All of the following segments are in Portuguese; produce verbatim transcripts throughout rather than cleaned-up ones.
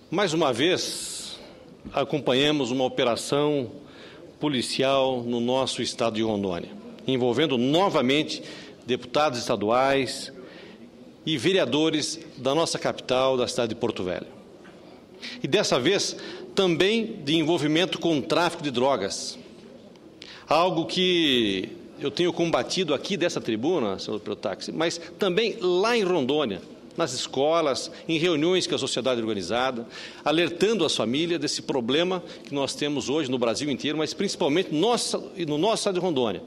Mais uma vez, acompanhamos uma operação policial no nosso estado de Rondônia, envolvendo novamente deputados estaduais e vereadores da nossa capital, da cidade de Porto Velho. E dessa vez, também de envolvimento com o tráfico de drogas, algo que eu tenho combatido aqui dessa tribuna, senhor Priotaxi, mas também lá em Rondônia, nas escolas, em reuniões com a sociedade organizada, alertando as famílias desse problema que nós temos hoje no Brasil inteiro, mas principalmente no nosso, no nosso estado de Rondônia.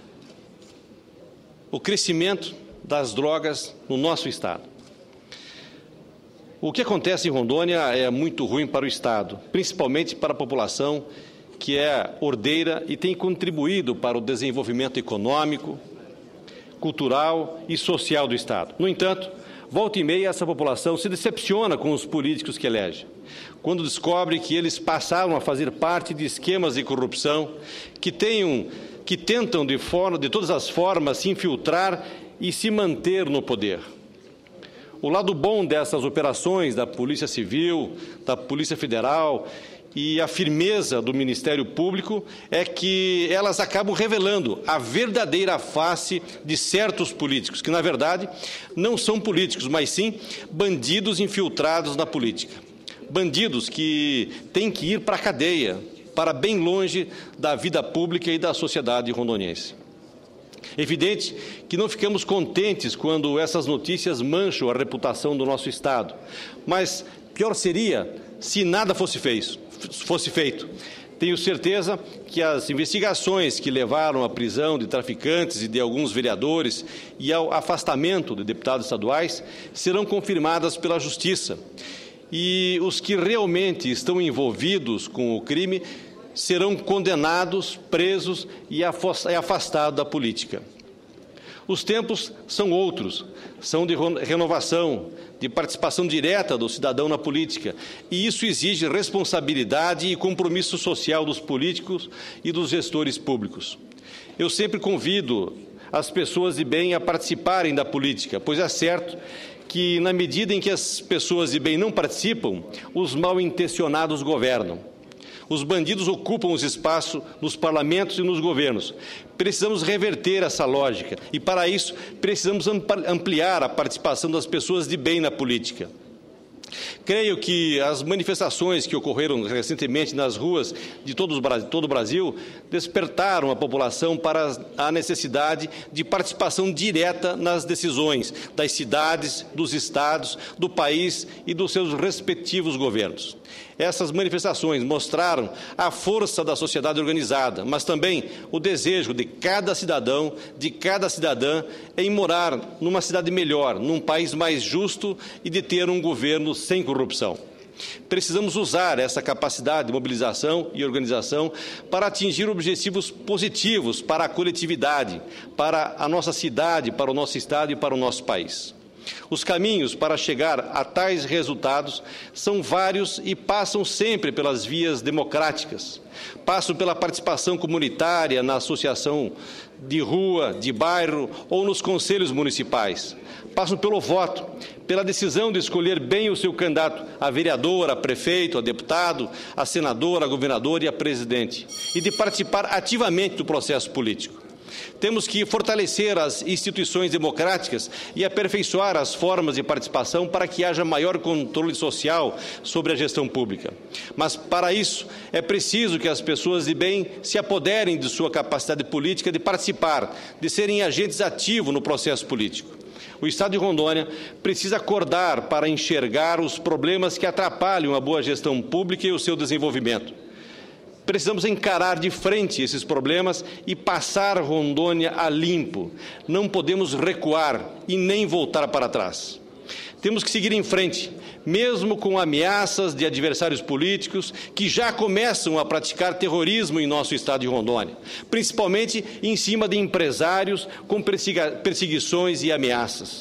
O crescimento das drogas no nosso estado. O que acontece em Rondônia é muito ruim para o estado, principalmente para a população que é ordeira e tem contribuído para o desenvolvimento econômico, cultural e social do estado. No entanto, volta e meia, essa população se decepciona com os políticos que elege, quando descobre que eles passaram a fazer parte de esquemas de corrupção que, tenham, que tentam de, forma, de todas as formas se infiltrar e se manter no poder. O lado bom dessas operações da Polícia Civil, da Polícia Federal e a firmeza do Ministério Público é que elas acabam revelando a verdadeira face de certos políticos, que, na verdade, não são políticos, mas sim bandidos infiltrados na política. Bandidos que têm que ir para a cadeia, para bem longe da vida pública e da sociedade rondoniense. Evidente que não ficamos contentes quando essas notícias mancham a reputação do nosso Estado, mas pior seria se nada fosse feito. fosse feito. Tenho certeza que as investigações que levaram à prisão de traficantes e de alguns vereadores e ao afastamento de deputados estaduais serão confirmadas pela Justiça. E os que realmente estão envolvidos com o crime serão condenados, presos e afastados da política. Os tempos são outros, são de renovação, de participação direta do cidadão na política, e isso exige responsabilidade e compromisso social dos políticos e dos gestores públicos. Eu sempre convido as pessoas de bem a participarem da política, pois é certo que, na medida em que as pessoas de bem não participam, os mal-intencionados governam. Os bandidos ocupam os espaços nos parlamentos e nos governos. Precisamos reverter essa lógica e, para isso, precisamos ampliar a participação das pessoas de bem na política. Creio que as manifestações que ocorreram recentemente nas ruas de todo o Brasil despertaram a população para a necessidade de participação direta nas decisões das cidades, dos estados, do país e dos seus respectivos governos. Essas manifestações mostraram a força da sociedade organizada, mas também o desejo de cada cidadão, de cada cidadã, em morar numa cidade melhor, num país mais justo e de ter um governo sem corrupção. Precisamos usar essa capacidade de mobilização e organização para atingir objetivos positivos para a coletividade, para a nossa cidade, para o nosso estado e para o nosso país. Os caminhos para chegar a tais resultados são vários e passam sempre pelas vias democráticas. Passam pela participação comunitária na associação de rua, de bairro ou nos conselhos municipais. Passam pelo voto, pela decisão de escolher bem o seu candidato a vereador, a prefeito, a deputado, a senador, a governador e a presidente, e de participar ativamente do processo político. Temos que fortalecer as instituições democráticas e aperfeiçoar as formas de participação para que haja maior controle social sobre a gestão pública. Mas, para isso, é preciso que as pessoas de bem se apoderem de sua capacidade política de participar, de serem agentes ativos no processo político. O Estado de Rondônia precisa acordar para enxergar os problemas que atrapalham a boa gestão pública e o seu desenvolvimento. Precisamos encarar de frente esses problemas e passar Rondônia a limpo. Não podemos recuar e nem voltar para trás. Temos que seguir em frente, mesmo com ameaças de adversários políticos que já começam a praticar terrorismo em nosso estado de Rondônia, principalmente em cima de empresários com perseguições e ameaças.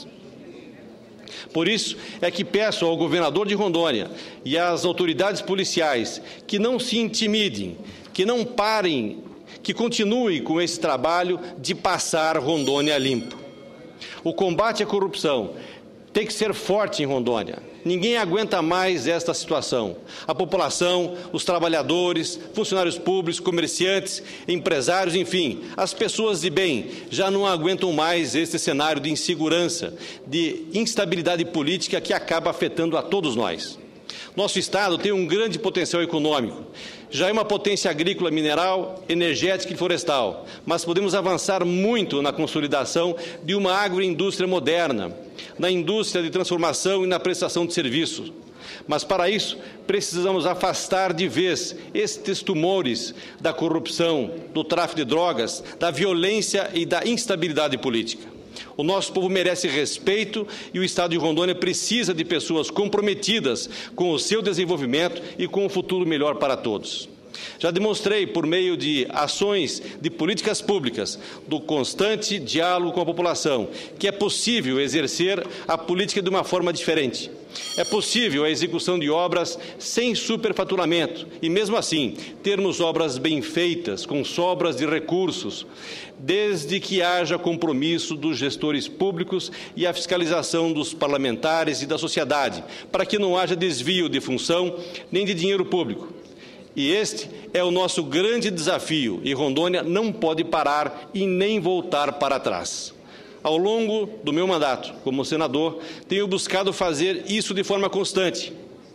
Por isso é que peço ao governador de Rondônia e às autoridades policiais que não se intimidem, que não parem, que continuem com esse trabalho de passar Rondônia limpo. O combate à corrupção tem que ser forte em Rondônia. Ninguém aguenta mais esta situação. A população, os trabalhadores, funcionários públicos, comerciantes, empresários, enfim, as pessoas de bem já não aguentam mais este cenário de insegurança, de instabilidade política que acaba afetando a todos nós. Nosso Estado tem um grande potencial econômico. Já é uma potência agrícola, mineral, energética e florestal, mas podemos avançar muito na consolidação de uma agroindústria moderna, na indústria de transformação e na prestação de serviços. Mas, para isso, precisamos afastar de vez estes tumores da corrupção, do tráfico de drogas, da violência e da instabilidade política. O nosso povo merece respeito e o Estado de Rondônia precisa de pessoas comprometidas com o seu desenvolvimento e com um futuro melhor para todos. Já demonstrei, por meio de ações de políticas públicas, do constante diálogo com a população, que é possível exercer a política de uma forma diferente. É possível a execução de obras sem superfaturamento e, mesmo assim, termos obras bem feitas, com sobras de recursos, desde que haja compromisso dos gestores públicos e a fiscalização dos parlamentares e da sociedade, para que não haja desvio de função nem de dinheiro público. E este é o nosso grande desafio, e Rondônia não pode parar e nem voltar para trás. Ao longo do meu mandato como senador, tenho buscado fazer isso de forma constante.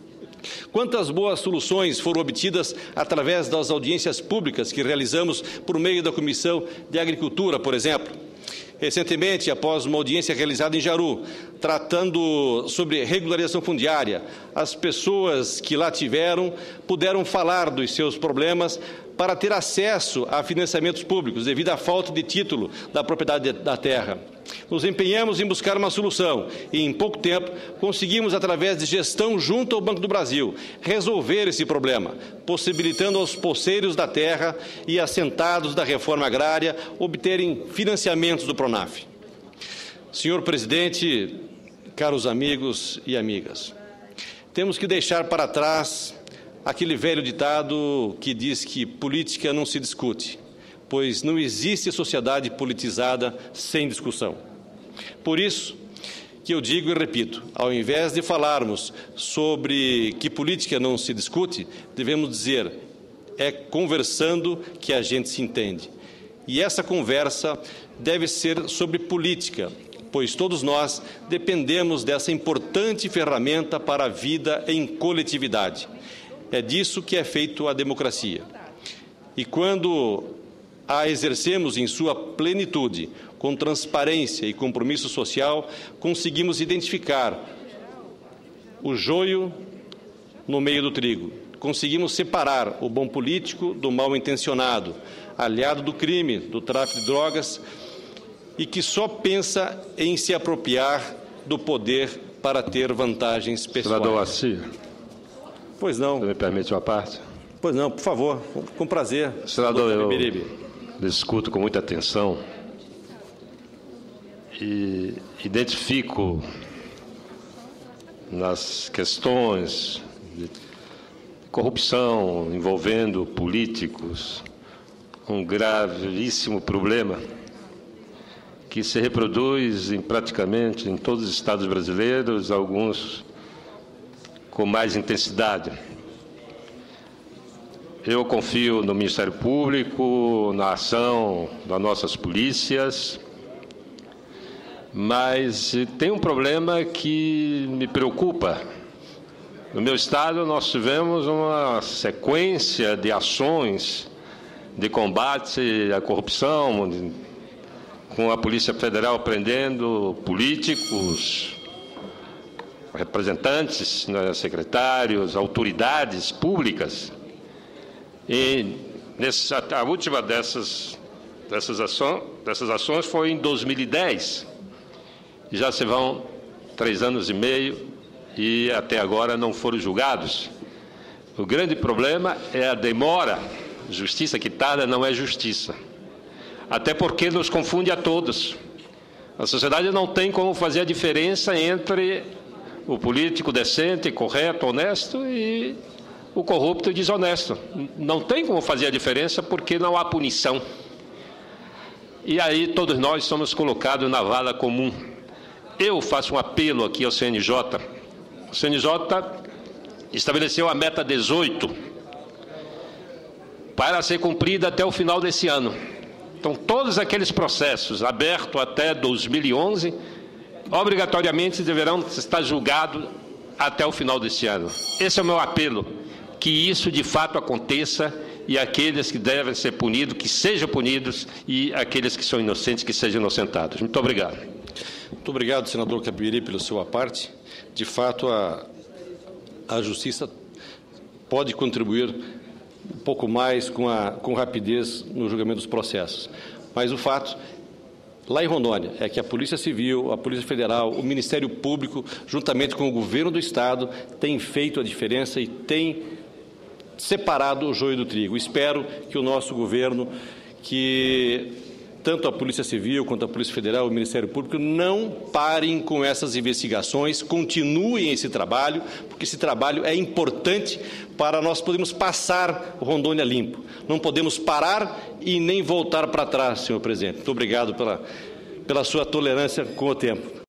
Quantas boas soluções foram obtidas através das audiências públicas que realizamos por meio da Comissão de Agricultura, por exemplo. Recentemente, após uma audiência realizada em Jaru, tratando sobre regularização fundiária, as pessoas que lá tiveram puderam falar dos seus problemas para ter acesso a financiamentos públicos, devido à falta de título da propriedade da terra. Nos empenhamos em buscar uma solução e, em pouco tempo, conseguimos, através de gestão junto ao Banco do Brasil, resolver esse problema, possibilitando aos poceiros da terra e assentados da reforma agrária obterem financiamentos do Pronaf. Senhor presidente, caros amigos e amigas, temos que deixar para trás aquele velho ditado que diz que política não se discute, pois não existe sociedade politizada sem discussão. Por isso que eu digo e repito, ao invés de falarmos sobre que política não se discute, devemos dizer, é conversando que a gente se entende. E essa conversa deve ser sobre política, pois todos nós dependemos dessa importante ferramenta para a vida em coletividade. É disso que é feito a democracia. E quando a exercemos em sua plenitude, com transparência e compromisso social, conseguimos identificar o joio no meio do trigo. Conseguimos separar o bom político do mal intencionado, aliado do crime, do tráfico de drogas, e que só pensa em se apropriar do poder para ter vantagens pessoais. Senador Assir. Pois não. Você me permite uma parte? Pois não, por favor, com prazer. Senador, eu lhe escuto com muita atenção e identifico nas questões de corrupção envolvendo políticos um gravíssimo problema que se reproduz em praticamente em todos os estados brasileiros, alguns com mais intensidade. Eu confio no Ministério Público, na ação das nossas polícias, mas tem um problema que me preocupa. No meu estado, nós tivemos uma sequência de ações de combate à corrupção, com a Polícia Federal prendendo políticos, representantes, né, secretários, autoridades públicas. E nessa, a última dessas, dessas, ações, dessas ações foi em dois mil e dez. Já se vão três anos e meio e até agora não foram julgados. O grande problema é a demora. Justiça quitada não é justiça. Até porque nos confunde a todos. A sociedade não tem como fazer a diferença entre o político decente, correto, honesto e o corrupto e desonesto. Não tem como fazer a diferença porque não há punição. E aí todos nós somos colocados na vala comum. eu faço um apelo aqui ao C N J. O C N J estabeleceu a meta dezoito para ser cumprida até o final desse ano. Então, todos aqueles processos abertos até dois mil e onze, obrigatoriamente deverão estar julgados até o final desse ano. Esse é o meu apelo, que isso de fato aconteça e aqueles que devem ser punidos, que sejam punidos, e aqueles que são inocentes, que sejam inocentados. Muito obrigado. Muito obrigado, senador Capibiri, pelo seu aparte. De fato, a, a Justiça pode contribuir um pouco mais com, a, com rapidez no julgamento dos processos. Mas o fato, lá em Rondônia, é que a Polícia Civil, a Polícia Federal, o Ministério Público, juntamente com o Governo do Estado, tem feito a diferença e tem separado o joio do trigo. Espero que o nosso governo, que tanto a Polícia Civil quanto a Polícia Federal e o Ministério Público não parem com essas investigações, continuem esse trabalho, porque esse trabalho é importante para nós podermos passar o Rondônia limpo. Não podemos parar e nem voltar para trás, senhor presidente. Muito obrigado pela, pela sua tolerância com o tempo.